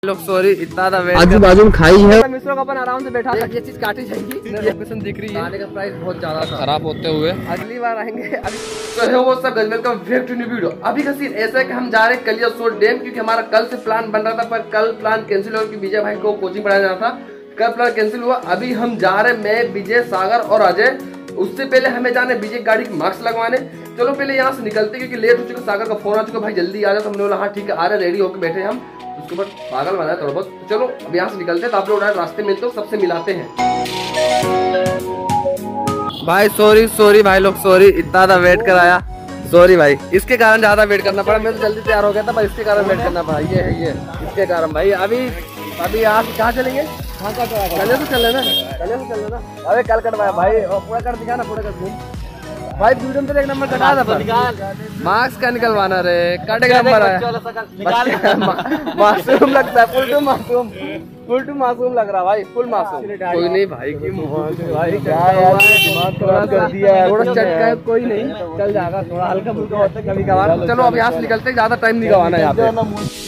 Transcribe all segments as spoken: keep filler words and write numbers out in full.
लोग सॉरी इतना था वेट आजू बाजू में खाई है। मिश्रों का अपन आराम से बैठा था, ये चीज काटी जाएगी। लोकेशन दिख रही है, खाने का प्राइस बहुत ज्यादा खराब होते हुए अगली बार आएंगे। अभी तो है वो सब गज welcome back to new video. अभी का सीन ऐसा है कि हम जा रहे हैं कलियासोत डैम, क्योंकि हमारा कल से प्लान बन रहा था, पर कल प्लान कैंसिल हो गया। विजय भाई को कोचिंग पढ़ाया जाना था, कल प्लान कैंसिल हुआ। अभी हम जा रहे हैं, मैं, विजय, सागर और अजय। उससे पहले हमें जाने विजय गाड़ी की मास्क लगवाने। चलो पहले यहाँ से निकलते, क्योंकि लेट हो चुका। सागर का फोन आ चुका, भाई जल्दी आ जाओ। तो हमने बोला हाँ ठीक है आ रहे, रेडी होकर बैठे हम। उसके बाद पागल बनाया थोड़ा बहुत। तो चलो अब यहाँ से निकलते हैं, तो आप लोग रास्ते में तो सबसे मिलाते हैं। भाई सॉरी सॉरी भाई लोग सॉरी, इतना था वेट कराया। सॉरी भाई, इसके कारण ज्यादा वेट करना पड़ा। मैं तो जल्दी तैयार हो गया था, पर इसके कारण वेट करना पड़ा। ये है ये इसके कारण भाई। अभी अभी आप कहाँ चलेंगे? चले तो चले ना, चले तो चले ना। अरे कल कटवाया भाई, और पूरा कर दिखा ना, पूरा कर दिखा भाई। वीडियो में तो एक नंबर कटा था, पर मार्क्स का निकलवाना रे, कट एक नंबर आया। मासूम लगता है, फुल टू मासूम, फुल टू मासूम लग रहा भाई, फुल मासूम। कोई नहीं भाई की भाई, क्या यार दिमाग खराब कर दिया है। थोड़ा चटका है, कोई नहीं चल जाएगा, थोड़ा हल्का फुल्का होता है कभी कभार। चलो अब यहाँ से निकलते, ज्यादा टाइम नहीं गवाना यहाँ पे।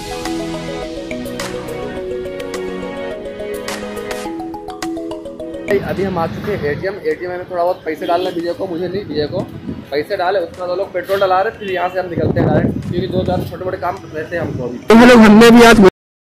अभी हम आ चुके हैं एटीएम। एटीएम में थोड़ा बहुत पैसे डालना विजय को, मुझे नहीं, विजय को पैसे डाले। उसके बाद लोग पेट्रोल डला रहे, फिर यहाँ से हम निकलते हैं डायरेक्ट, क्योंकि दो चार छोटे मोटे काम रहते हैं हमको अभी। तो हम लोग हमने भी आज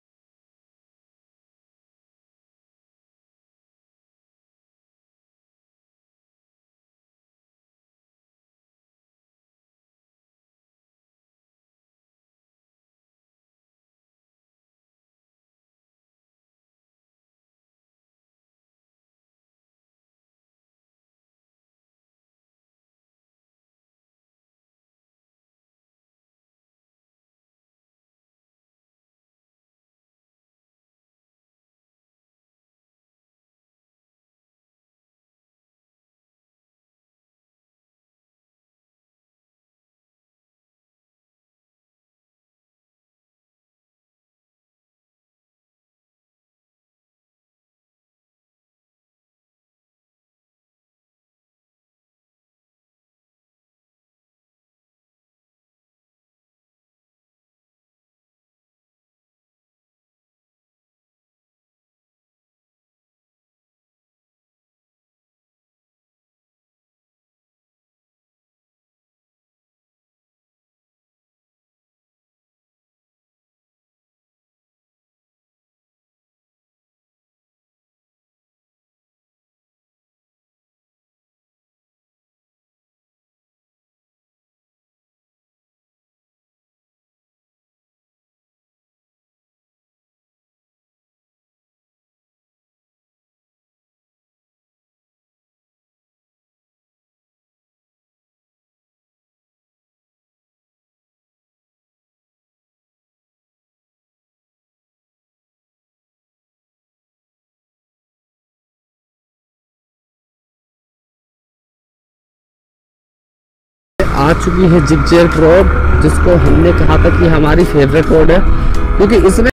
आ चुकी है जिगजैग रोड, जिसको हमने कहा था कि हमारी फेवरेट रोड है, क्योंकि इसमें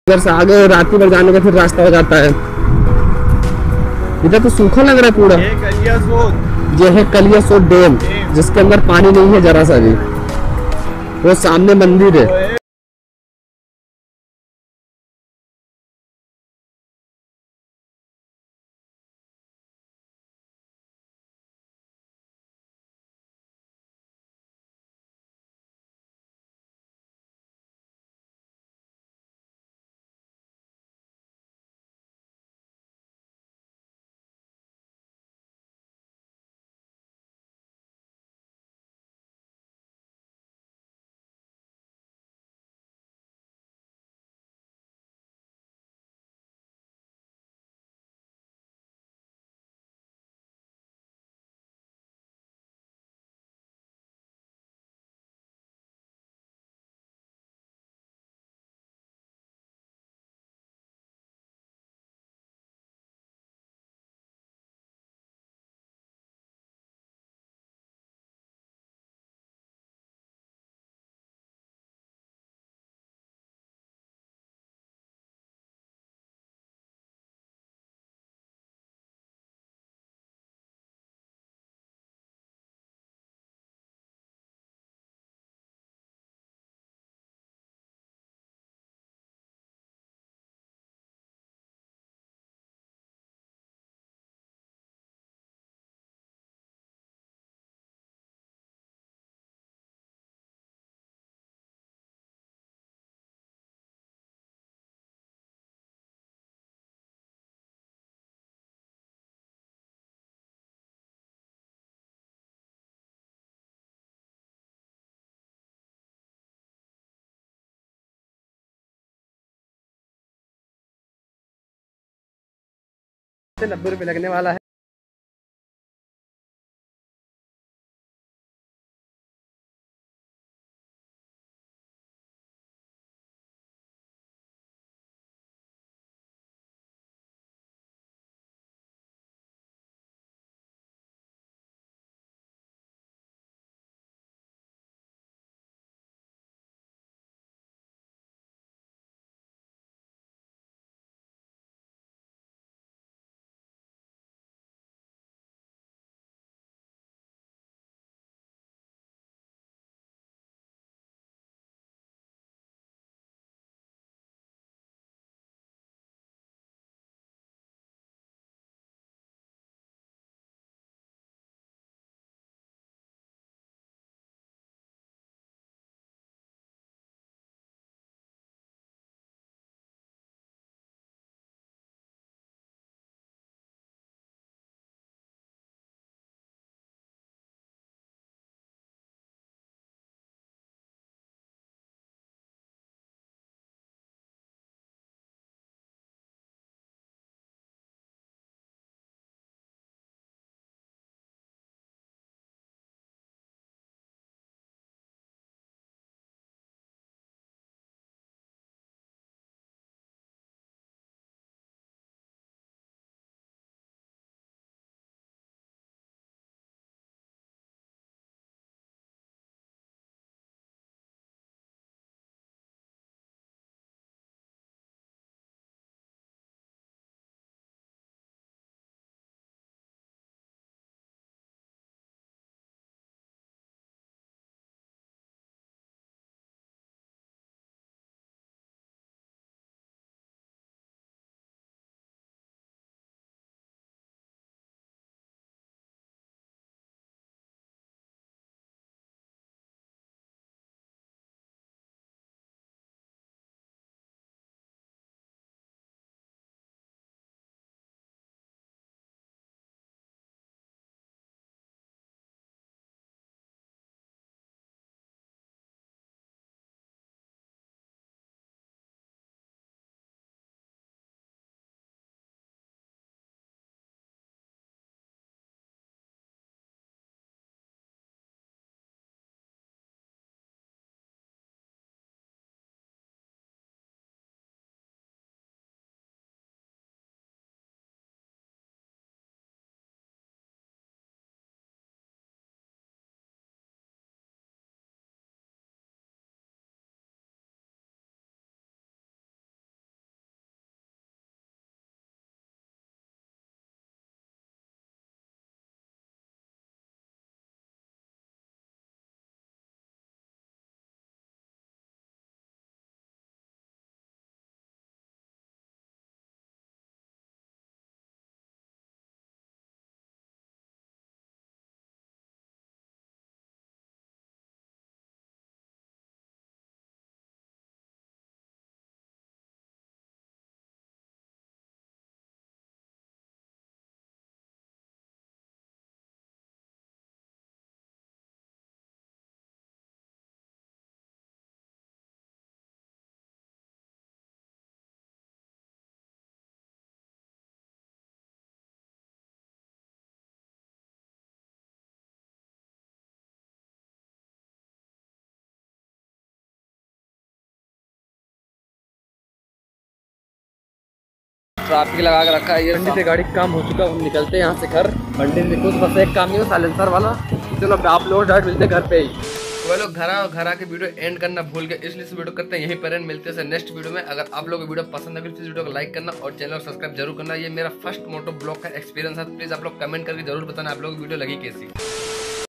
इधर से आगे राती भर जाने का फिर रास्ता हो जाता है। इधर तो सूखा लग रहा है पूरा। ये कलियासोत ये है कलियासोत डैम, जिसके अंदर पानी नहीं है जरा सा भी। वो सामने मंदिर है। नब्बे रुपये लगने वाला है। ट्रैफिक लगा के रखा है। ये बंडी से गाड़ी काम हो चुका है, हम निकलते हैं यहाँ से घर। बंडी से कुछ बस एक काम नहीं हो साइलेंसर वाला। चलो आप लोग डायरेक्ट मिलते घर पे ही। वो लोग घर आओ, घर आके वीडियो एंड करना भूल गए, इसलिए इस वीडियो करते हैं यहीं पर एंड। मिलते हैं नेक्स्ट वीडियो में। अगर आप लोग वीडियो पसंद है प्लीज वीडियो को लाइक करना और चैनल को सब्सक्राइब जरूर करना। ये मेरा फर्स्ट मोटो ब्लॉग का एक्सपीरियंस है, प्लीज आप लोग कमेंट करके जरूर बताना आप लोग वीडियो लगी कैसी।